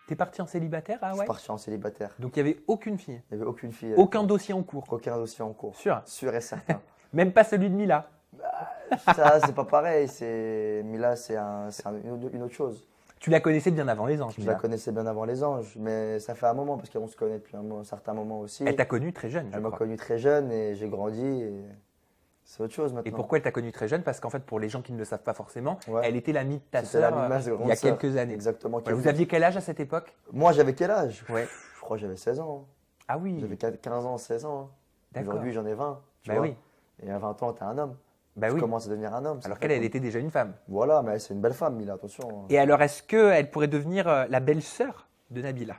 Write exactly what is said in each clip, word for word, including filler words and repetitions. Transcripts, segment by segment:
T'es parti en célibataire à Je Hawaï? suis parti en célibataire. Donc il n'y avait aucune fille? Il n'y avait aucune fille. avec Aucun moi. dossier en cours? Aucun dossier en cours. Sûr? Sûr et certain. Même pas celui de Mila? Ça, c'est pas pareil. C'est Mila, c'est un, c'est un- une autre- une autre chose. Tu la connaissais bien avant les anges, Je Mila. la connaissais bien avant les anges, mais ça fait un moment parce qu'on se connaît depuis un, mo- un certain moment aussi. Elle t'a connu très jeune, je Elle m'a crois. connu très jeune et j'ai grandi. Et c'est autre chose Et maintenant. pourquoi elle t'a connu très jeune? Parce qu'en fait, pour les gens qui ne le savent pas forcément, Ouais. elle était l'amie de ta C'était la sœur mimage de euh, il y a grande sœur. quelques années. Exactement. Voilà, Qui- vous aviez quel âge à cette époque? Moi, j'avais quel âge? Ouais. Je crois que j'avais seize ans. hein. Ah oui, J'avais quinze ans, seize ans. hein. d'accord. Aujourd'hui, j'en ai vingt. Tu Bah vois. oui, Et à vingt ans, t'es un homme. bah tu oui. commences à devenir un homme. ça Alors fait qu'elle, elle comme- était déjà une femme. Voilà, mais c'est une belle femme, Mila, attention. Et alors, est-ce qu'elle pourrait devenir euh, la belle-sœur de Nabila?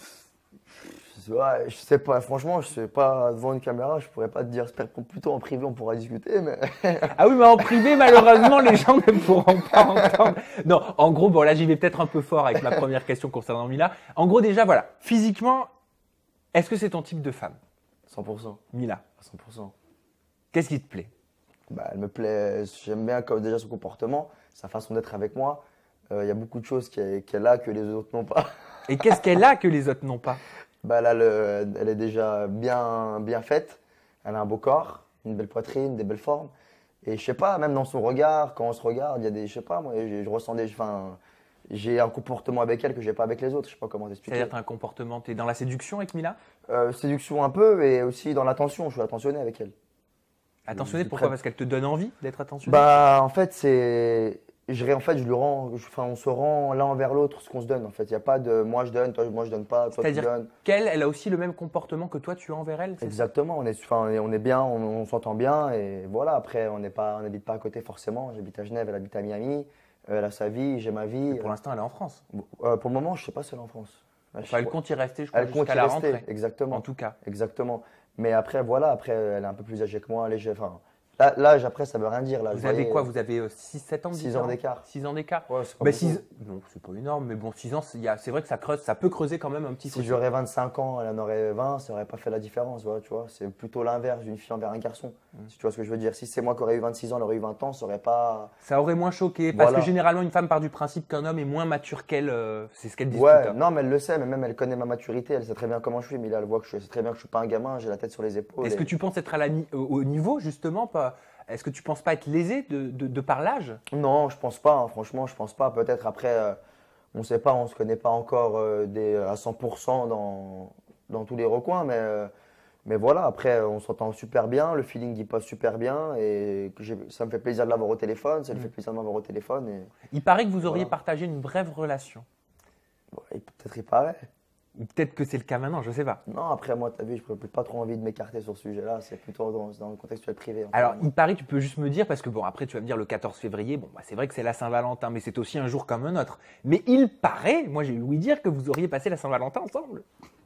Ouais, je sais pas, franchement, je sais pas, devant une caméra, je pourrais pas te dire, j'espère que plutôt en privé, on pourra discuter, mais Ah oui, mais en privé, malheureusement, les gens ne pourront pas entendre. Non, en gros, bon, là, j'y vais peut-être un peu fort avec ma première question concernant Mila. En gros, déjà, voilà, physiquement, est-ce que c'est ton type de femme, cent pour cent, Mila? à cent pour cent. Qu'est-ce qui te plaît? Bah, elle me plaît, j'aime bien comme déjà son comportement, sa façon d'être avec moi. Euh, Il y a beaucoup de choses qu'elle qu'elle a que les autres n'ont pas. Et qu'est-ce qu'elle a que les autres n'ont pas? Bah, là, le- elle est déjà bien, bien faite, elle a un beau corps, une belle poitrine, des belles formes. Et je sais pas, même dans son regard, quand on se regarde, il y a des, je sais pas, moi, je, je ressens des, enfin, j'ai un comportement avec elle que j'ai pas avec les autres, je sais pas comment t'expliquer. C'est-à-dire, tu as un comportement, tu es dans la séduction avec Mila? Euh, séduction un peu et aussi dans l'attention, je suis attentionné avec elle. Attentionné, Je suis pourquoi? très- Parce qu'elle te donne envie d'être attentionné? Bah en fait c'est, je, ré- en fait je lui rends, je- enfin on se rend l'un envers l'autre ce qu'on se donne en fait. Il y a pas de moi je donne, toi moi je donne pas, toi tu C'est-à-dire donnes. qu'elle, elle a aussi le même comportement que toi, tu as envers elle, c'est ça? Exactement, on est, enfin on est, on est bien, on, on s'entend bien et voilà. Après on n'est pas, on n'habite pas à côté forcément. J'habite à Genève, elle habite à Miami. Euh, elle a sa vie, j'ai ma vie. Pour l'instant, elle est en France. Euh, pour le moment je sais pas si elle est en France. Là, je Enfin, elle sais- compte y rester, je crois, elle compte jusqu'à y la rester, rentrée. exactement. En tout cas. Exactement. Mais après, voilà, après, elle est un peu plus âgée que moi. Elle est, enfin, là- l'âge, après, ça veut rien dire. Là, Vous je avez voyais- quoi? Vous avez six sept ans de Six ans différence? d'écart. six ans d'écart. Ouais, c'est pas Bah, beaucoup. six... Non, c'est pas énorme, mais bon, six ans, c'est il y a- c'est vrai que ça creuse, ça peut creuser quand même un petit Si peu. j'aurais vingt-cinq ans, elle en aurait vingt, ça aurait pas fait la différence. Voilà, tu vois, c'est plutôt l'inverse d'une fille envers un garçon. Mm. Si tu vois ce que je veux dire. Si c'est moi qui aurais eu vingt-six ans, elle aurait eu vingt ans, ça aurait pas. Ça aurait moins choqué, parce Voilà. que généralement, une femme part du principe qu'un homme est moins mature qu'elle. euh, c'est ce qu'elle dit tout Ouais, à l'heure. non, mais elle le sait, mais même elle connaît ma maturité, elle sait très bien comment je suis. Mais là, elle voit que je sais très bien que je suis pas un gamin, j'ai la tête sur les épaules. Est-ce et- que tu penses être à la ni- au au niveau, justement pas... Est-ce que tu penses pas être lésé de, de, de par l'âge? Non, je pense pas. hein, Franchement, je pense pas. Peut-être après, euh, on sait pas, on se connaît pas encore euh, des, à cent pour cent dans, dans tous les recoins, mais, euh, mais voilà. Après, on s'entend super bien, le feeling il passe super bien et que j'ai- ça me fait plaisir de l'avoir au téléphone, ça lui Mm. fait plaisir de m'avoir au téléphone et Il paraît que vous auriez Voilà. partagé une brève relation. bon, et peut-être il paraît. Ou peut-être que c'est le cas maintenant, je sais pas. Non, après moi, t'as vu, je n'ai pas trop envie de m'écarter sur ce sujet-là. C'est plutôt dans, dans le contexte privé. enfin, Alors, moi. il paraît, tu peux juste me dire, parce que bon, après, tu vas me dire le quatorze février, bon, bah, c'est vrai que c'est la Saint-Valentin, mais c'est aussi un jour comme un autre. Mais il paraît, moi j'ai ouï dire que vous auriez passé la Saint-Valentin ensemble.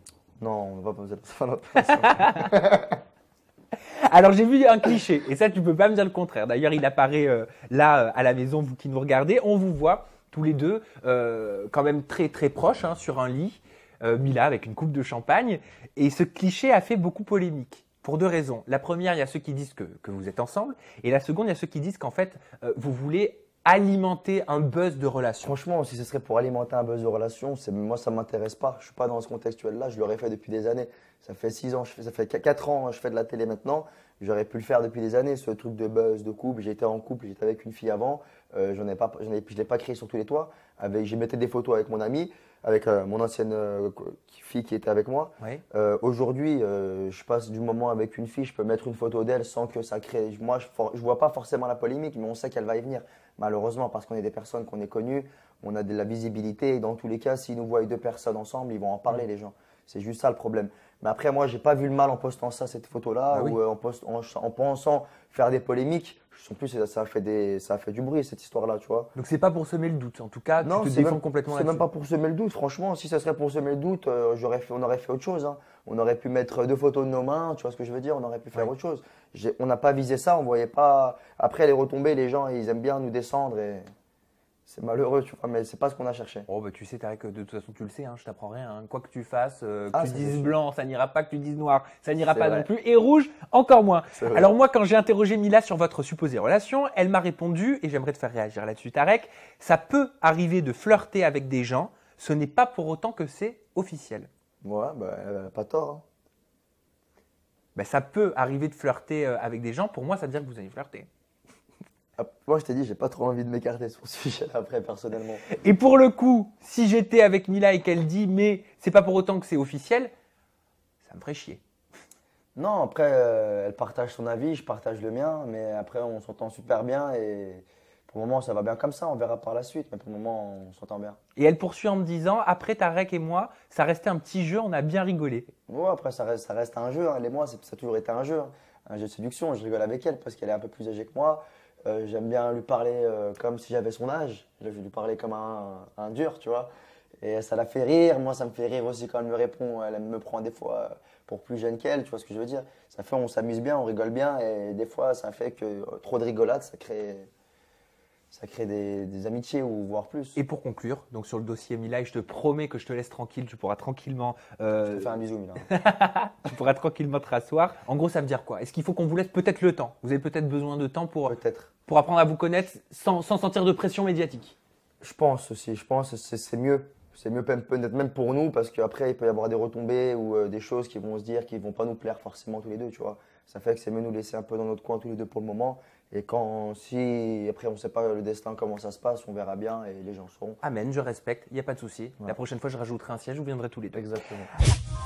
Non, on va pas poser ça. Alors, j'ai vu un cliché, et ça, tu peux pas me dire le contraire. D'ailleurs, il apparaît euh, là, euh, à la maison, vous qui nous regardez, on vous voit tous les deux, euh, quand même très très proches, hein, sur un lit, euh, Mila avec une coupe de champagne. Et ce cliché a fait beaucoup polémique. Pour deux raisons. La première, il y a ceux qui disent que, que vous êtes ensemble. Et la seconde, il y a ceux qui disent qu'en fait, euh, vous voulez alimenter un buzz de relation. Franchement, si ce serait pour alimenter un buzz de relation, c'est, moi ça ne m'intéresse pas. Je suis pas dans ce contextuel-là, je l'aurais fait depuis des années. Ça fait six ans, je fais, ça fait quatre ans, je fais de la télé maintenant. J'aurais pu le faire depuis des années, ce truc de buzz, de couple. J'étais en couple, j'étais avec une fille avant. Euh, j'en ai pas, j'en ai, je ne l'ai pas créé sur tous les toits. Avec, j'ai mettais des photos avec mon ami, avec euh, mon ancienne euh, fille qui était avec moi. Oui. Euh, aujourd'hui, euh, je passe du moment avec une fille, je peux mettre une photo d'elle sans que ça crée. Moi, je ne vois pas forcément la polémique, mais on sait qu'elle va y venir. Malheureusement, parce qu'on est des personnes qu'on est connues, on a de la visibilité. Et dans tous les cas, s'ils nous voient deux personnes ensemble, ils vont en parler, les gens. C'est juste ça le problème. Mais après, moi, j'ai pas vu le mal en postant ça, cette photo-là, Bah oui. ou euh, en, post- en, en pensant faire des polémiques. En plus, ça, ça a fait des, ça a fait du bruit, cette histoire-là, tu vois. Donc, c'est pas pour semer le doute. En tout cas, Non, tu te c'est défends même- complètement C'est là-dessus. même pas pour semer le doute, franchement. Si ça serait pour semer le doute, euh, j'aurais fait, on aurait fait autre chose. hein. On aurait pu mettre deux photos de nos mains, tu vois ce que je veux dire. On aurait pu faire Oui. autre chose. J'ai- On n'a pas visé ça, on voyait pas. Après les retombées, les gens, ils aiment bien nous descendre et c'est malheureux, tu vois. Mais c'est pas ce qu'on a cherché. Oh, bah, tu sais, Tarek, de toute façon, tu le sais, hein, je t'apprends rien. hein. Quoi que tu fasses, euh, que Ah, tu ça, c'est dises sûr. blanc, ça n'ira pas, que tu dises noir, ça n'ira C'est pas vrai. non plus. Et rouge, encore moins. C'est vrai. Alors moi, quand j'ai interrogé Mila sur votre supposée relation, elle m'a répondu, et j'aimerais te faire réagir là-dessus, Tarek, ça peut arriver de flirter avec des gens ce n'est pas pour autant que c'est officiel. Ouais, bah, elle n'a pas tort. Hein. Ben, ça peut arriver de flirter euh, avec des gens. Pour moi, ça veut dire que vous avez flirté. Ah, moi, je t'ai dit, j'ai pas trop envie de m'écarter sur ce sujet après, personnellement. Et pour le coup, si j'étais avec Mila et qu'elle dit « mais c'est pas pour autant que c'est officiel », ça me ferait chier. Non, après, euh, elle partage son avis, je partage le mien, mais après, on s'entend super bien et pour le moment, ça va bien comme ça, on verra par la suite, mais pour le moment, on s'entend bien. Et elle poursuit en me disant « après Tarek et moi, ça restait un petit jeu, on a bien rigolé ». Ouais, après, ça reste, ça reste un jeu, hein. Elle et moi, c'est- ça a toujours été un jeu, hein. Un jeu de séduction, je rigole avec elle parce qu'elle est un peu plus âgée que moi. Euh, j'aime bien lui parler euh, comme si j'avais son âge, je vais lui parler comme un, un dur, tu vois. Et ça la fait rire, moi ça me fait rire aussi quand elle me répond, elle me prend des fois pour plus jeune qu'elle, tu vois ce que je veux dire. Ça fait, on s'amuse bien, on rigole bien et des fois ça fait que euh, trop de rigolade, ça crée, ça crée des, des amitiés ou voire plus. Et pour conclure, donc sur le dossier Mila, et je te promets que je te laisse tranquille, tu pourras tranquillement, Je euh, te fais un bisou, Mila. tu pourras tranquillement te rasseoir. En gros, ça veut dire quoi? Est-ce qu'il faut qu'on vous laisse peut-être le temps? Vous avez peut-être besoin de temps pour, Peut-être. pour apprendre à vous connaître sans, sans sentir de pression médiatique. Je pense aussi, je pense que c'est c'est mieux. C'est mieux peut- peut-être même pour nous parce qu'après il peut y avoir des retombées ou euh, des choses qui vont se dire qui vont pas nous plaire forcément tous les deux, tu vois. Ça fait que c'est mieux nous laisser un peu dans notre coin tous les deux pour le moment. Et quand, si après on sait pas le destin, comment ça se passe, on verra bien et les gens sauront. Amen, je respecte, il n'y a pas de souci. Ouais. La prochaine fois, je rajouterai un siège, vous viendrez tous les deux. Exactement.